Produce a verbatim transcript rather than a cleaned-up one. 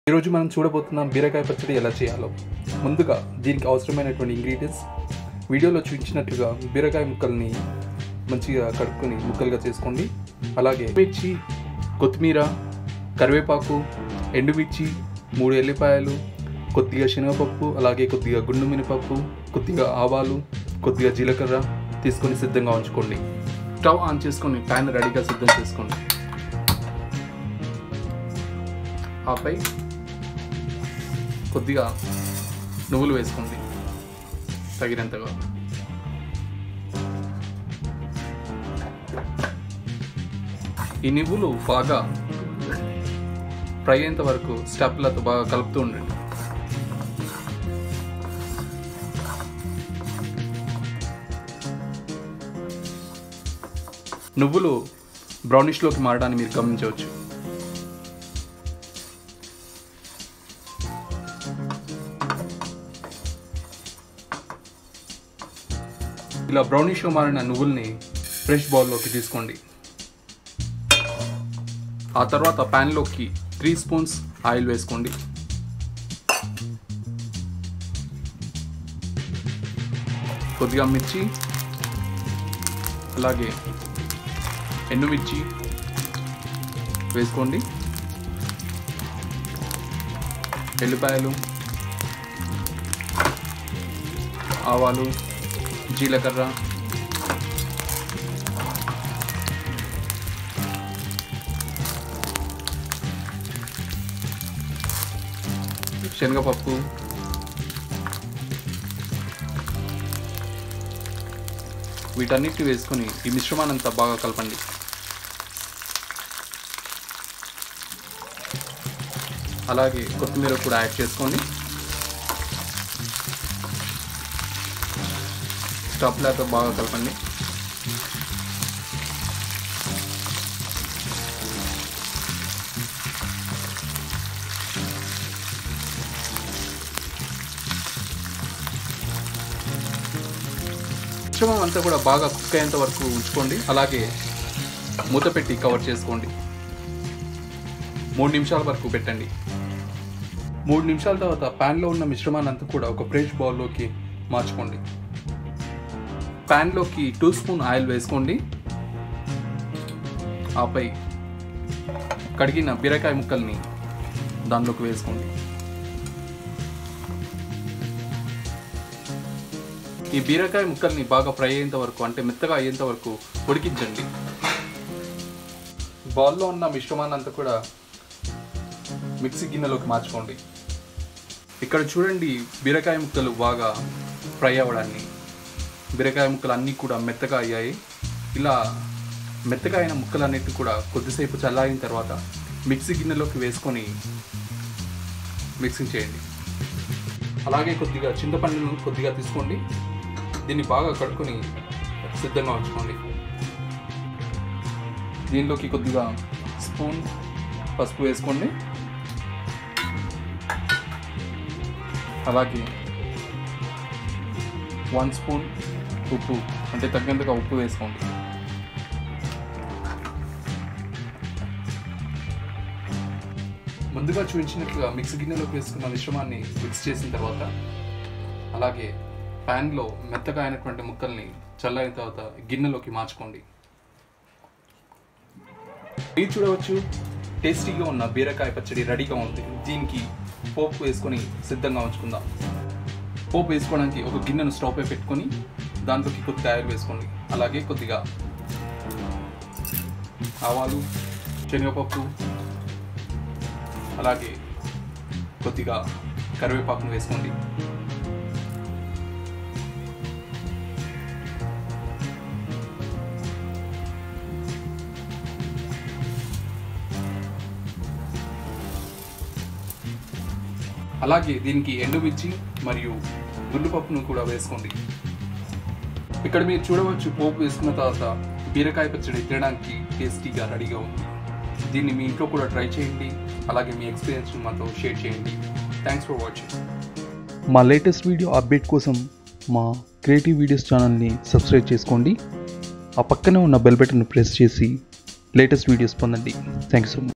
ఈరోజు మనం చూడబోతున్నాం బీరకాయ పచ్చడి ఎలా చేయాలో. ముందుగా దీనికి అవసరమైనటువంటి ఇంగ్రీడియంట్స్ వీడియోలో చూపించినట్లుగా బీరకాయ ముక్కల్ని మంచిగా కడుక్కొని ముక్కలుగా చేసుకోండి. అలాగే మిర్చి, కొత్తిమీర, కరివేపాకు, ఎండుమిర్చి, మూడు ఎల్లిపాయలు, కొద్దిగా శనగపప్పు, అలాగే కొద్దిగా గుండు మినపప్పు, కొద్దిగా ఆవాలు, కొద్దిగా జీలకర్ర తీసుకొని సిద్ధంగా ఉంచుకోండి. స్టవ్ ఆన్ చేసుకొని ప్యాన్ రెడీగా సిద్ధం చేసుకోండి. ఆపై కొద్దిగా నువ్వులు వేసుకోండి తగినంతగా. ఈ నువ్వులు బాగా ఫ్రై అయ్యేంత వరకు స్టాప్లతో బాగా కలుపుతూ ఉండండి. నువ్వులు బ్రౌనిష్లోకి మారడాన్ని మీరు గమనించవచ్చు. ఇలా బ్రౌనిష్గా మారిన నువ్వుల్ని ఫ్రెష్ బౌల్లోకి తీసుకోండి. ఆ తర్వాత ప్యాన్లోకి త్రీ స్పూన్స్ ఆయిల్ వేసుకోండి. కొద్దిగా మిర్చి, అలాగే ఎండుమిర్చి వేసుకోండి. ఎల్లిపాయలు, ఆవాలు, జీలకర్ర, శనగపప్పు, వీటన్నిటిని వేసుకొని ఈ మిశ్రమాన్ని అంతా బాగా కలపండి. అలాగే కొత్తిమీర కూడా యాడ్ చేసుకోండి. స్టవ్లతో బాగా కలపండి. మిశ్రమం అంతా కూడా బాగా కుక్ అయ్యేంత వరకు ఉంచుకోండి. అలాగే మూత పెట్టి కవర్ చేసుకోండి. మూడు నిమిషాల వరకు పెట్టండి. మూడు నిమిషాల తర్వాత ప్యాన్లో ఉన్న మిశ్రమాన్ని అంతా కూడా ఒక ఫ్రెష్ బౌల్లోకి మార్చుకోండి. ప్యాన్లోకి టూ స్పూన్ ఆయిల్ వేసుకోండి. ఆపై కడిగిన బీరకాయ ముక్కల్ని దానిలోకి వేసుకోండి. ఈ బీరకాయ ముక్కల్ని బాగా ఫ్రై అయ్యేంత వరకు, అంటే మెత్తగా అయ్యేంత వరకు ఉడికించండి. బౌల్లో ఉన్న మిశ్రమాన్ని అంతా కూడా మిక్సీ గిన్నెలోకి మార్చుకోండి. ఇక్కడ చూడండి, బీరకాయ ముక్కలు బాగా ఫ్రై అవ్వడాన్ని, బీరకాయ ముక్కలు అన్నీ కూడా మెత్తగా అయ్యాయి. ఇలా మెత్తగా అయిన ముక్కలన్నిటిని కూడా కొద్దిసేపు చల్లారిన తర్వాత మిక్సీ గిన్నెలోకి వేసుకొని మిక్సింగ్ చేయండి. అలాగే కొద్దిగా చింతపండును కొద్దిగా తీసుకోండి. దీన్ని బాగా కడుక్కొని సిద్ధంగా ఉంచుకోండి. దీనిలోకి కొద్దిగా స్పూన్ పసుపు వేసుకోండి. అలాగే వన్ స్పూన్ ఉప్పు, అంటే తగ్గంతగా ఉప్పు వేసుకోండి. ముందుగా చూపించినట్లుగా మిక్సీ గిన్నెలోకి వేసుకున్న మిశ్రమాన్ని మిక్స్ చేసిన తర్వాత, అలాగే ప్యాన్లో మెత్తగా అయినటువంటి ముక్కల్ని చల్లారిన తర్వాత గిన్నెలోకి మార్చుకోండి. మీరు చూడవచ్చు, టేస్టీగా ఉన్న బీరకాయ పచ్చడి రెడీగా ఉంది. దీనికి పోపు వేసుకొని సిద్ధంగా ఉంచుకుందాం. పోపు వేసుకోవడానికి ఒక గిన్నెను స్టవ్ పై పెట్టుకొని దాంట్లోకి కొద్దిగా ఆయిల్ వేసుకోండి. అలాగే కొద్దిగా ఆవాలు, శనగపప్పు, అలాగే కొద్దిగా కరివేపాకును వేసుకోండి. అలాగే దీనికి ఎండుమిర్చి మరియు గుండుపప్పును కూడా వేసుకోండి. ఇక్కడ మీరు చూడవచ్చు, పోపు వేసుకున్న తర్వాత బీరకాయ పచ్చడి తినడానికి టేస్టీగా రెడీగా ఉంది. దీన్ని మీ ఇంట్లో కూడా ట్రై చేయండి. అలాగే మీ ఎక్స్పీరియన్స్ మాతో షేర్ చేయండి. Thanks for watching. మా లేటెస్ట్ వీడియో అప్డేట్ కోసం మా క్రియేటివ్ వీడియోస్ ఛానల్ని సబ్స్క్రైబ్ చేసుకోండి. ఆ పక్కనే ఉన్న బెల్ బటన్ ప్రెస్ చేసి లేటెస్ట్ వీడియోస్ పొందండి. Thank you so much.